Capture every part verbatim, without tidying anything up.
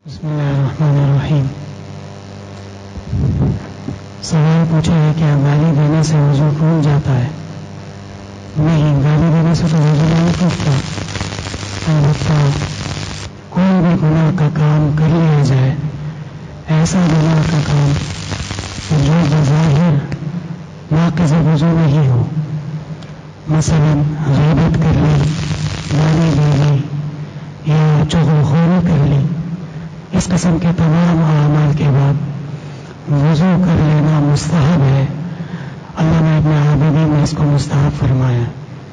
بسم اللہ الرحمن الرحیم. سوال پوچھا ہے کہ گالی دینے سے وضو ٹوٹ جاتا ہے؟ نہیں، گالی دینے سے تو وضو نہیں ٹوٹتا. البتہ کوئی بھی گناہ کا کام کر لیا جائے، ایسا گناہ کا کام جو بظاہر ناقض وضو نہیں ہو، مثلا غیبت کر لی، گالی دے لی یا چغلخوری کر لی، اس قسم کے تمام اعمال کے بعد وضو کر لینا مستحب ہے. اللہ نے اپنے عابدین میں اس کو مستحب فرمایا.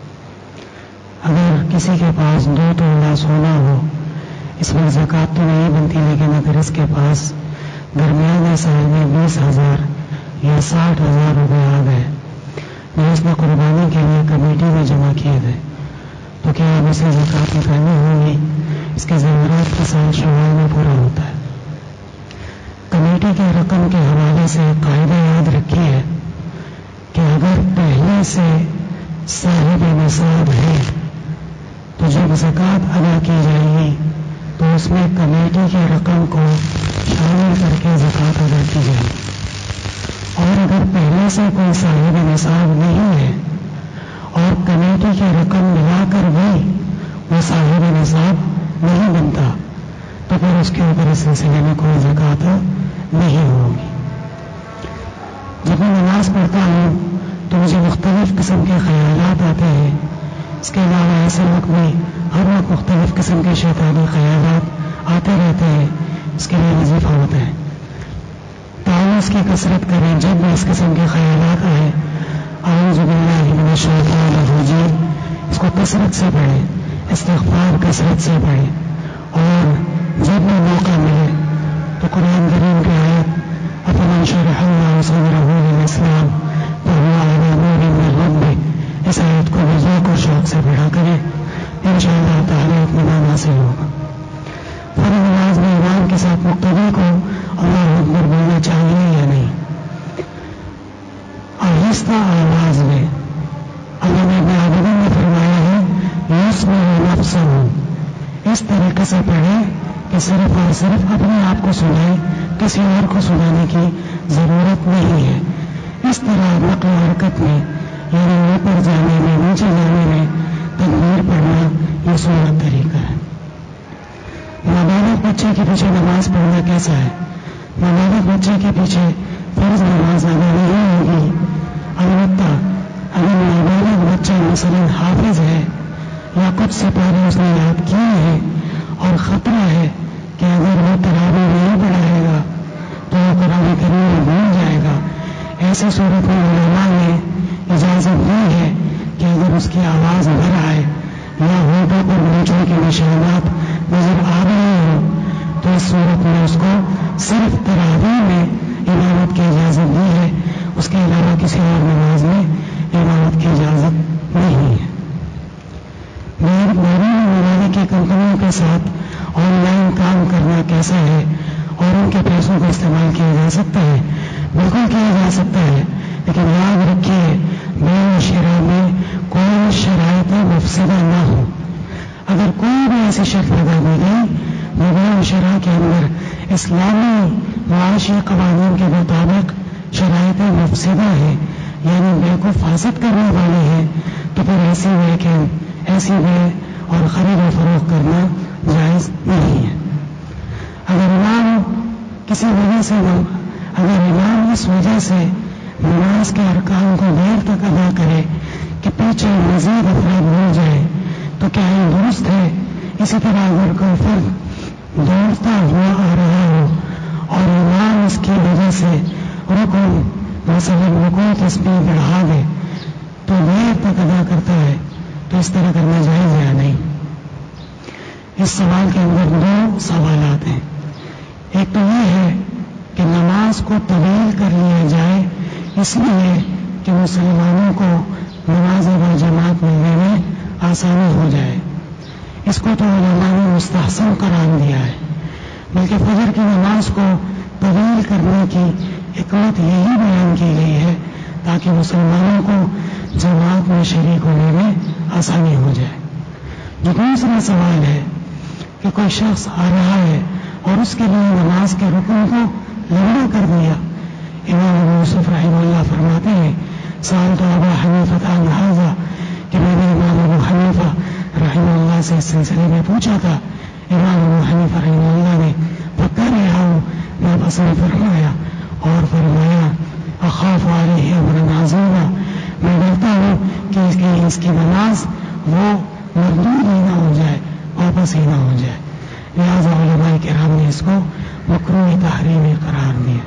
اگر کسی کے پاس دو تولہ سونا ہو، اس میں زکوٰۃ تو نہیں بنتی، لیکن اگر اس کے پاس درمیانے سال میں بیس ہزار یا ساٹھ ہزار روپے آ گئے جو اس نے قربانی کے لیے کمیٹی میں جمع کیے تھے، تو کیا اب اسے زکوٰۃ نکالنی ہوگی؟ اس کے زیورات کا سال شوال میں پورا ہوتا ہے. کمیٹی کے رقم کے حوالے سے قاعدہ یاد رکھیے کہ اگر پہلے سے صاحب نصاب ہے تو جب زکوٰۃ ادا کی جائے گی تو اس میں کمیٹی کی رقم کو شامل کر کے زکوٰۃ ادا کی جائے گی. اور اگر پہلے سے کوئی صاحب نصاب نہیں ہے اور کمیٹی کی رقم ملا کر بھی وہ صاحب نصاب نہیں بنتا تو پھر اس کے اوپر اس سلسلے میں کوئی زکوٰۃ نہیں ہوگی. جب میں نماز پڑھتا ہوں تو مجھے مختلف قسم کے خیالات آتے ہیں. اس کے علاوہ ایسے وقت میں ہر وقت مختلف قسم کے شیطانی خیالات آتے رہتے ہیں. اس کے لیے وظیفہ ہوتا ہے تعوذ کی کثرت کریں. جب بھی اس قسم کے خیالات آئے اعوذ باللہ من الشیطان الرجیم اس کو کثرت سے پڑھیں، استغفار کثرت سے پڑھیں. اور جب بھی موقع ملے تو قرآن کریم کی آیت افمن شرح اللہ صدرہ للاسلام فہو علی نور من ربہ، اس آیت کو بھی ذوق اور شوق سے پڑھا کریں. انشاءاللہ تعالی اطمینان حاصل ہوگا. فرض نماز میں امام کے ساتھ مقتدی کو اللہ اکبر بولنا چاہیے یا نہیں؟ آہستہ آواز میں. اللہ نے اپنے عابدین میں فرمایا ہے یسمع نفسہ، اس طریقے سے پڑھیں کہ صرف اور صرف اپنے آپ کو سنائیں، کسی اور کو سنانے کی ضرورت نہیں ہے. اس طرح نقل و حرکت میں یعنی اوپر جانے میں نیچے جانے میں تکبیر پڑھنا یہ سنت طریقہ ہے. نابالغ بچے کے پیچھے نماز پڑھنا کیسا ہے؟ نابالغ بچے کے پیچھے فرض نماز ادا نہیں ہوگی. البتہ اگر نابالغ بچہ مثلا حافظ ہے یا کچھ سپارے اس نے یاد کیے ہیں اور خطرہ ہے کہ اگر وہ تراویح نہیں پڑھائے گا تو وہ قرآن کریم میں بھول جائے گا، ایسی صورت میں علماء نے اجازت دی ہے کہ اگر اس کی آواز بھر آئے یا ہونٹوں پر نیچوں کے نشانات نظر آ رہے ہوں تو اس صورت میں اس کو صرف تراویح میں امامت کی اجازت دی ہے. اس کے علاوہ کسی اور نماز میں امامت کی اجازت نہیں ہے. میری موبائل کی کمپنیوں کے ساتھ آن لائن کام کرنا کیسا ہے اور ان کے پیسوں کا استعمال کیا جا سکتا ہے؟ بالکل کیا جا سکتا ہے، لیکن یاد رکھیے بیع و شراء میں کوئی شرائط مفسدہ نہ ہو. اگر کوئی بھی ایسی شرط لگا دی گئی جو بیع و شراء کے اندر اسلامی معاشی قوانین کے مطابق شرائط مفسدہ ہے یعنی بیع کو فاسد کرنے والی ہے تو پھر ایسی بیع کے ایسی بیع اور خرید و فروخت کرنا جائز نہیں ہے. اگر امام کسی وجہ سے اگر امام اس وجہ سے نماز کے ارکان کو دیر تک ادا کرے کہ پیچھے مزید افراد مل جائے تو کیا یہ درست ہے؟ اسی طرح اگر کوئی فرد دوڑتا ہوا آ رہا ہو اور امام اس کی وجہ سے رکو مثلا رکوع تسبیح بڑھا دے تو دیر تک ادا کرتا ہے تو اس طرح کرنا جائز یا نہیں؟ اس سوال کے اندر دو سوالات ہیں. ایک تو یہ ہے کہ نماز کو طویل کر لیا جائے اس لیے کہ مسلمانوں کو نماز باجماعت ملنے میں آسانی ہو جائے. اس کو تو علماء نے مستحسن قرار دیا ہے، بلکہ فجر کی نماز کو طویل کرنے کی حکمت یہی بیان کی گئی ہے تاکہ مسلمانوں کو جماعت میں شریک ہونے میں آسانی ہو جائے. جو دوسرا سوال ہے کہ کوئی شخص آ رہا ہے اور اس کے لیے نماز کے رکن کو لمبا کر دیا. امام ابو یوسف رحمہ اللہ فرماتے ہیں سألت ابا حنیفہ عن ھذا کہ میں نے امام ابو حنیفہ رحمہ اللہ سے اس سلسلے میں پوچھا تھا. امام ابو حنیفہ رحمہ اللہ نے پکا رہا ہوں میں پسند فرمایا اور فرمایا اخاف علیہ امرا عظیما، میں ڈرتا ہوں کہ اس کی اس کی نماز وہ مردود ہی نہ ہو جائے، واپس ہی نہ ہو جائے. لہٰذا علماء کرام نے اس کو مکروہ تحریمی قرار دیا.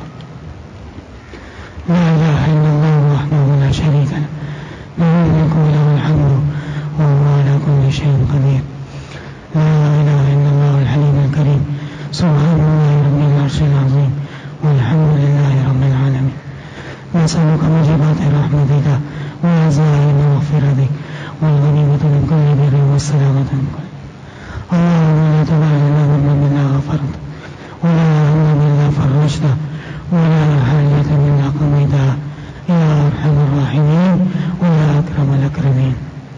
لا الہ الا اللہ وحدہ لا شریک لہ لہ الملک وله الحمد وهو على كل شيء قدير. لا اله الا الله الحليم الكريم سبحان الله رب العرش العظيم والحمد لله رب العالمين. نسألك موجبات رحمتك وعزائم مغفرتك والغنيمة من كل بر والسلامة من كل. اللهم لا تدع لنا ذنبا إلا غفرته ولا هما إلا فرجته ولا حاجة إلا قضيتها يا أرحم الراحمين ويا أكرم الأكرمين.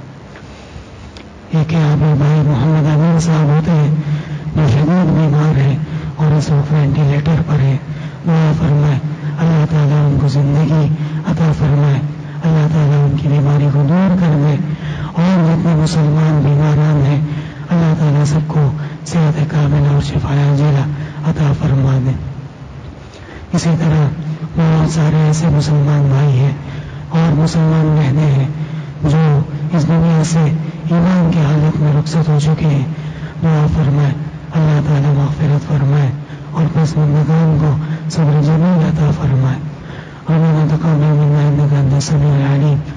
ایک آپ بھائی محمد امین صاحب ہوتے ہیں جو شدید بیمار ہے اور اس وقت وینٹیلیٹر پر ہے. دعا فرمائے اللہ تعالیٰ ان کو زندگی عطا فرمائے، اللہ تعالیٰ ان کی بیماری کو دور کر دے، اور جتنے مسلمان بیماران ہیں اللہ تعالیٰ سب کو صحت کاملہ اور شفاء عاجلہ عطا فرما دے. اسی طرح بہت سارے ایسے مسلمان بھائی ہیں اور مسلمان بہنیں ہیں جو اس دنیا سے ایمان کی حالت میں رخصت ہو چکے ہیں. دعا فرمائے اللہ تعالیٰ مغفرت فرمائے اور پسماندگان کو صبر جمیل عطا فرمائے. ربنا تقبل منا انك انت السميع العليم